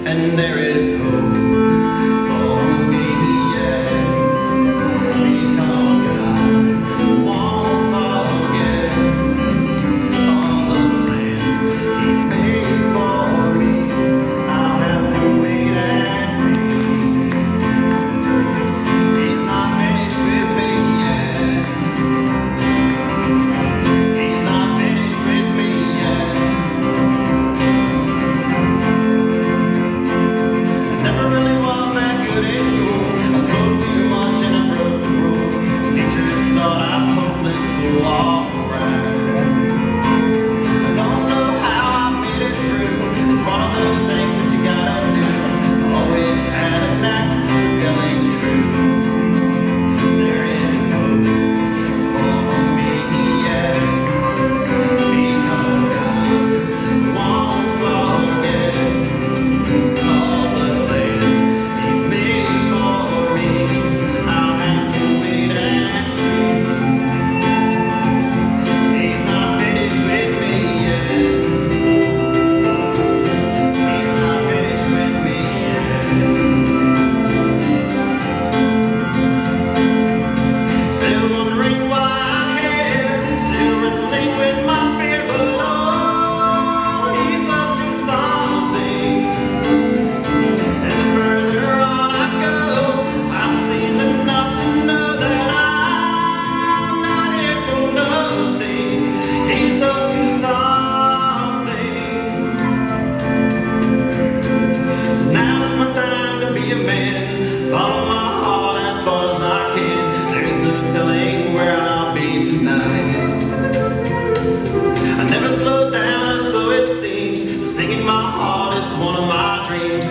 and there is hope for me yet, because God won't forget all the plans He's made for me. I'll have to wait and see. He's not finished with me yet. He's not finished with me yet. Never really was that good at school. I spoke too much and I broke the rules. Teachers thought I was hopeless, full off around. I don't know how I made it through. It's one of those things that you gotta do. I always had a knack for telling the truth. There is hope for me yet, because God won't forget all the plans He's made for me. I'll have to wait and see. He's not finished with me yet. He's not finished with me yet. Still wondering why I care. Still wrestling with my fear, but Lord, He's up to something. And the further on I go, I've seen enough to know that I'm not here for nothing. He's up to something. So now is my time to be a man. Follow my heart as far as I can. There's no telling where I'll be tonight. I never slow down, or so it seems. Singing my heart, it's one of my dreams.